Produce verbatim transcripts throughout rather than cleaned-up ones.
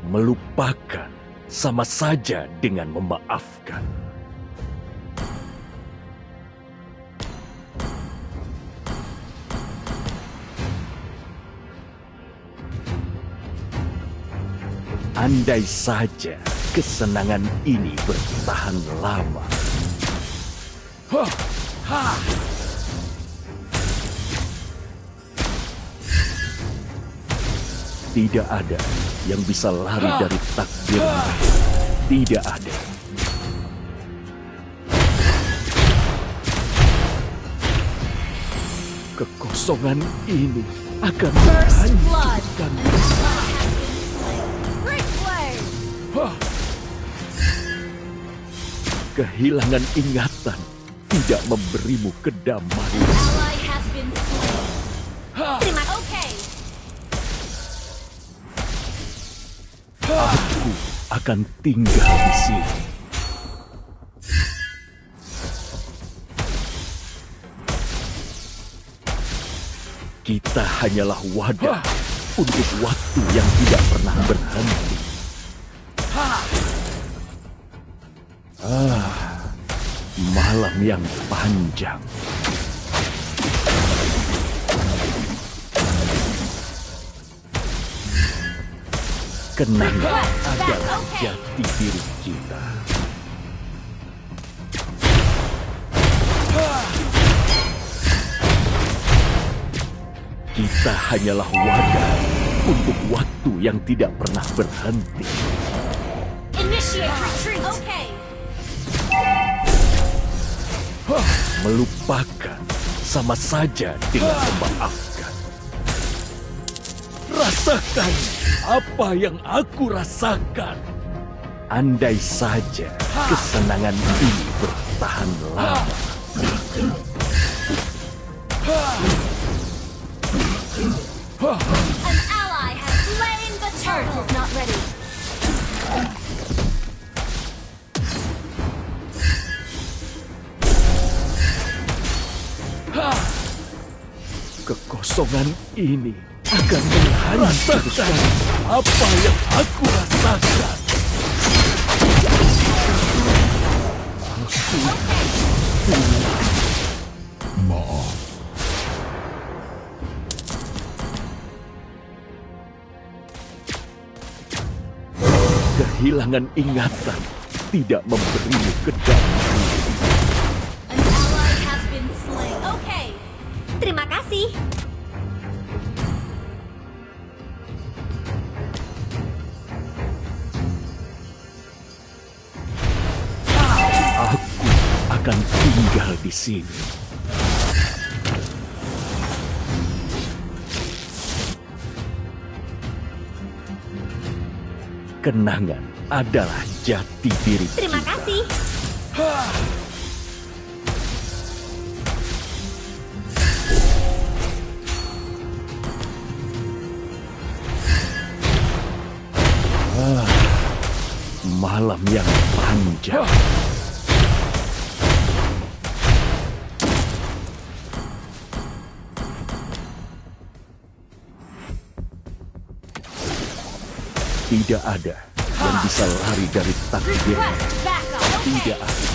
Melupakan sama saja dengan memaafkan. Andai saja kesenangan ini bertahan lama. Ha, ha. Tidak ada yang bisa lari dari takdirnya. Tidak ada. Kekosongan ini akan menghancurkan. Kehilangan ingatan tidak memberimu kedamaian. Terima kasih. Aku akan tinggal di sini. Kita hanyalah wadah untuk waktu yang tidak pernah berhenti. Ah, malam yang panjang. Kenangan adalah jati diri kita. Kita hanyalah wadah untuk waktu yang tidak pernah berhenti. Initiate retreat. Okay. Melupakan sama saja dengan memaafkan. Rasakan apa yang aku rasakan. Andai saja kesenangan ini bertahan lama. An ally has slain the turtle. Not ready. Kekosongan ini akan menghancurkan apa yang aku rasakan. Maaf. Kehilangan ingatan tidak memberimu kedamaian. An ally has been slain. Okay. Terima kasih. Aku akan tinggal di sini. Kenangan adalah jati diri kita. Terima kasih. Ah, malam yang panjang. Tidak ada yang bisa lari dari takdir. Request backup. Tidak Okay. ada.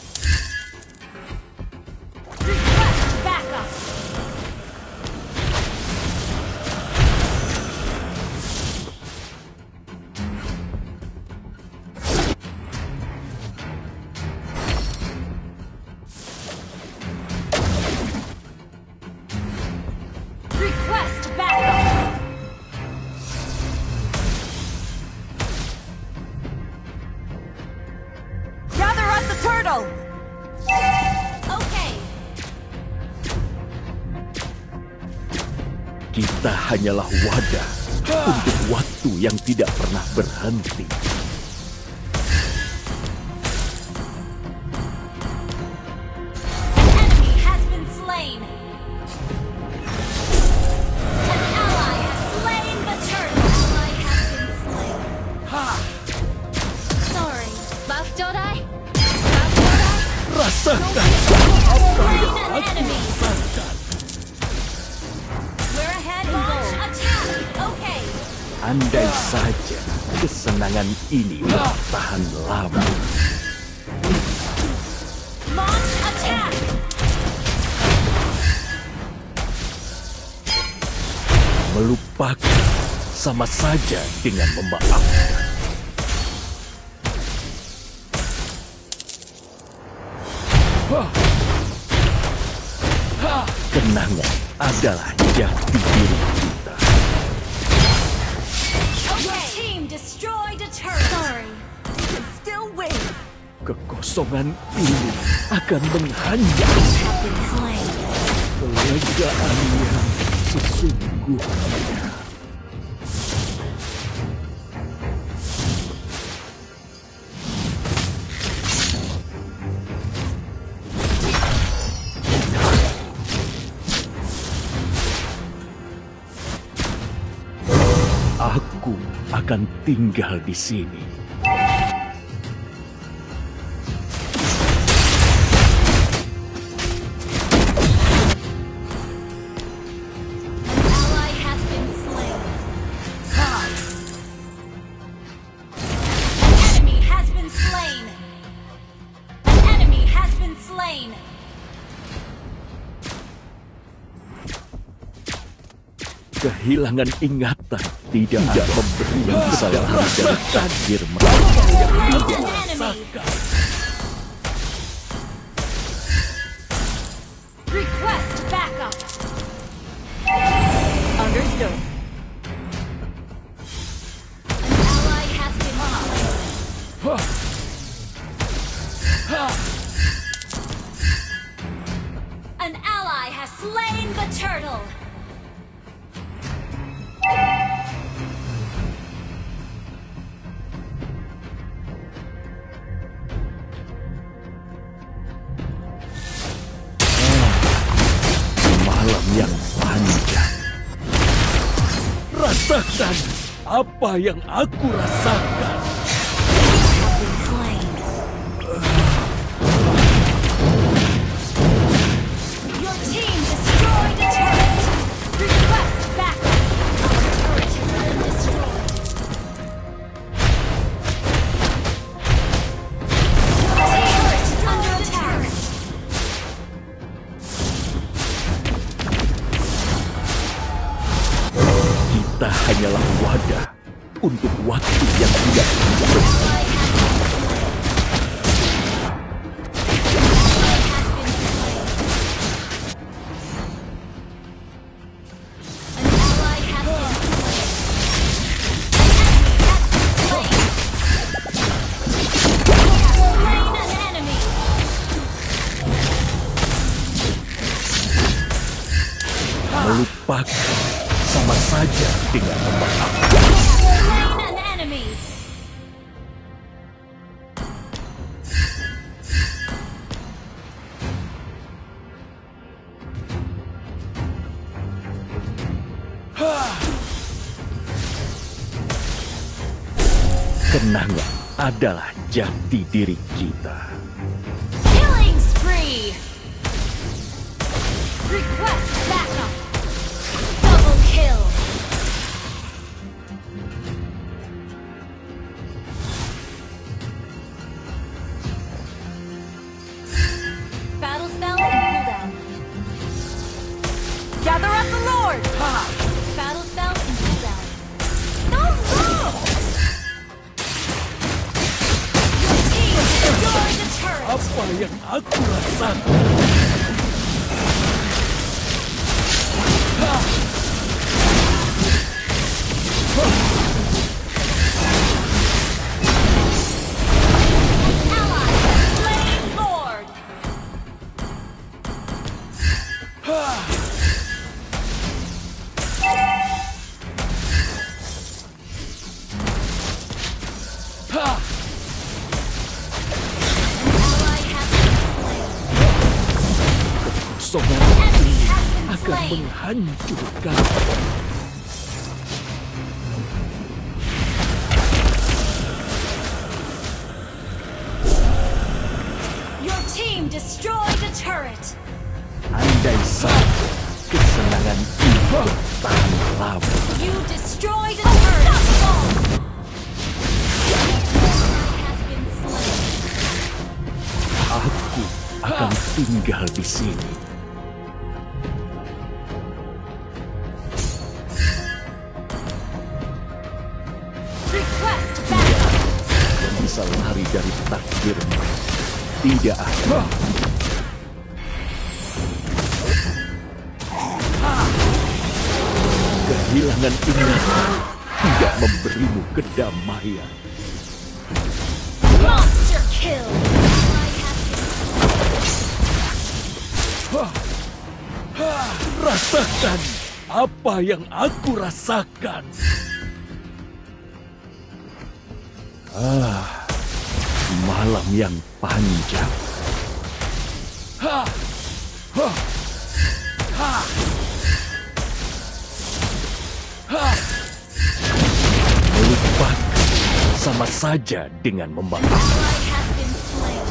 Request backup. Request backup. Gather up the turtle. Okay. Kita hanyalah wadah untuk waktu yang tidak pernah berhenti. An enemy has been slain. An ally has slain the turtle. Ally has been slain. Sorry. Buff Jodai? Buff Jodai? Rasakan Slain apa an yang aku enemy. rasakan. We're ahead in goal. Attack. Okay. Andai saja kesenangan ini bertahan lama. Launch attack! Melupakan sama saja dengan memaafkan. Kenangan adalah jati diri kita. Your team destroyed a turret. Sorry, you can still win. Kekosongan ini akan menghanjar Have been slain. kelegaan yang sesungguhnya. Aku akan tinggal di sini. Ally has been slain. An enemy has been slain. An enemy has been slain. Kehilangan ingatan tidak memberi kesalahan dari takdir mereka. Slain an enemy. Request backup. Understood. An ally has been slain. An ally has slain the turtle. Malam yang panjang. Rasakan apa yang aku rasakan. Have been slain. Your team destroyed a turret. Request backup. Our turret has been destroyed. Your turret is under attack. Kita hanyalah wadah untuk waktu yang tidak berhenti. Ally has been slain. Ally has been slain. An ally has been slain. An enemy has been slain. We have slain an enemy. Melupakan sama saja dengan memaafkan. We have slain an enemy. Kenangan adalah jati diri kita. Killing spree. Request backup. Double kill. Battle spell and cooldown. Gather up the Lord. Battle spell and cooldown. No, no. Your team destroyed the turret. Apa yang aku rasakan? Ally slain Lord. Ally has been slain. Kekosongan Enemy ini has been akan slain. menghancurkan. Your team destroyed a turret. Andai saja kesenangan ini bertahan lama. You destroyed a turret. tinggal di sini. Request Tidak backup. ada yang bisa lari dari takdir mereka. Tidak ada. Kehilangan ingatan tidak memberimu kedamaian. Monster kill. Rasakan apa yang aku rasakan. Ah, malam yang panjang. Ha, ha, ha, ha. Melupakan sama saja dengan membakar. Ally has been slain.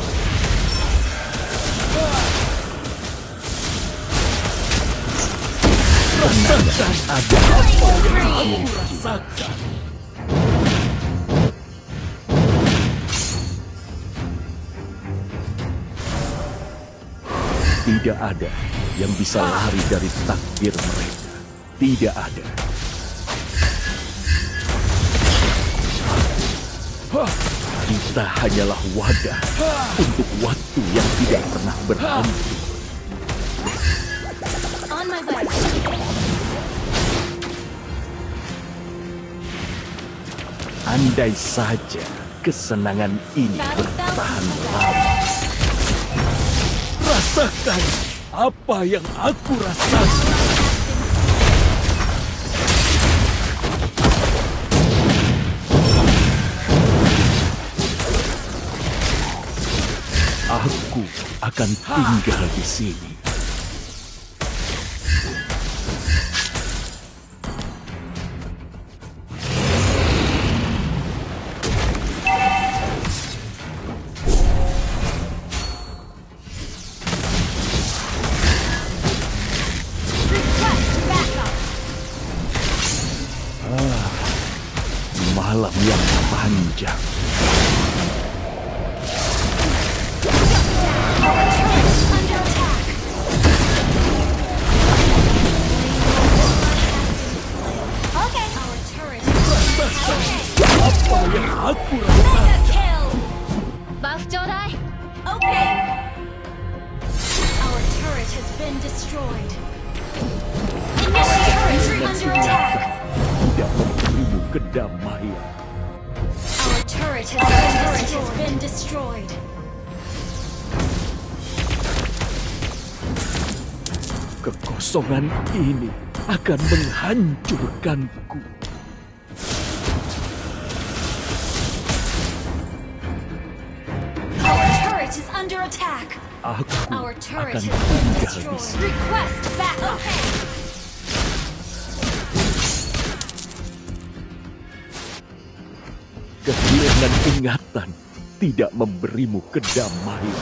Rasakan ada apa yang aku rasakan. Tidak ada yang bisa lari dari takdir mereka. Tidak ada. Kita hanyalah wadah untuk waktu yang tidak pernah berhenti. On my way. Andai saja kesenangan ini bertahan lama. Rasakan apa yang aku rasakan. Aku akan tinggal di sini. Request backup. Malam yang panjang. Our turret is under attack. Okay. Our turret is okay. Apa yang aku rasakan. Mega kill. Buff Jodai. Okay. Our turret has been destroyed. Initiate turret is under attack. Tidak memberimu kedamaian. Our turret has been, turret has been destroyed. Kekosongan ini akan menghancurkanku. Our turret is under attack. Aku Our turret akan has been tinggal di destroyed. sini. Request backup. Kehilangan ingatan tidak memberimu kedamaian.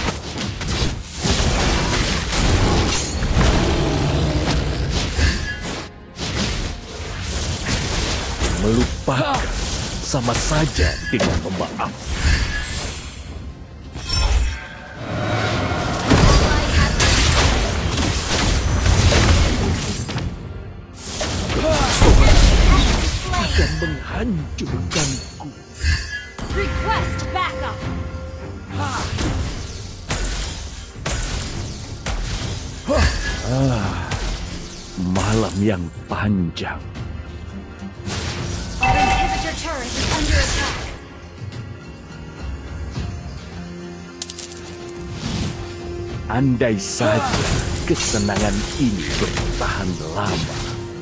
Melupakan sama saja dengan memaafkan. Akan menghancurkanku. Request backup. Malam yang panjang. Our inhibitor turret is under attack. Andai saja kesenangan ini bertahan lama.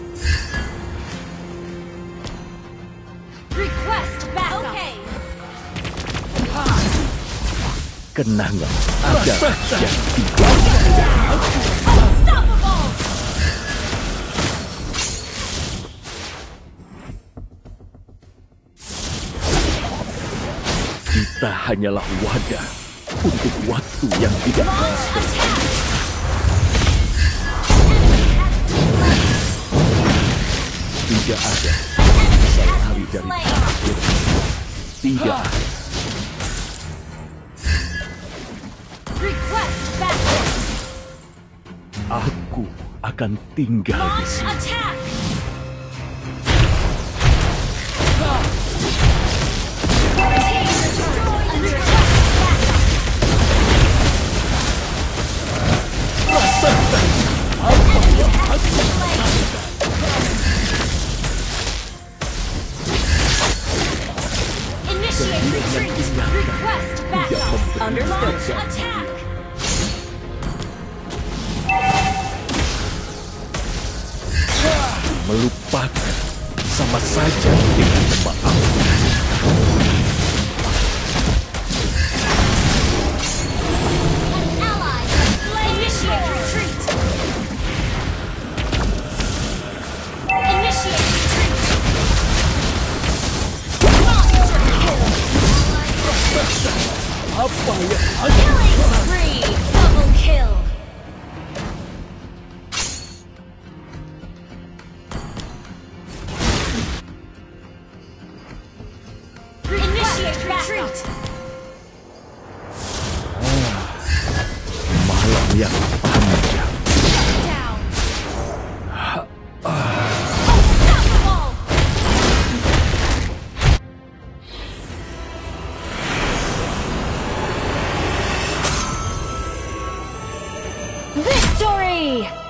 Request backup. Okay. Kenangan adalah yang tidak. Unstoppable. Kita hanyalah wadah untuk waktu yang tidak Launch attack. tidak ada yang bisa lari dari Slain. takdir. Tidak ada. Request backup. akan tinggal di Launch sini. attack! Your team destroyed a turret. Rasakan An enemy has been slain. Initiate retreat. Request backup. Understood. Launch attack. Melupakan sama saja dengan memaafkan. An ally has slain. Initiate retreat. Initiate retreat. Monster kill. Apa yang ada? Killing spree. Double kill. Initiate retreat. Malam yang panjang. Shut down. Unstoppable. Victory!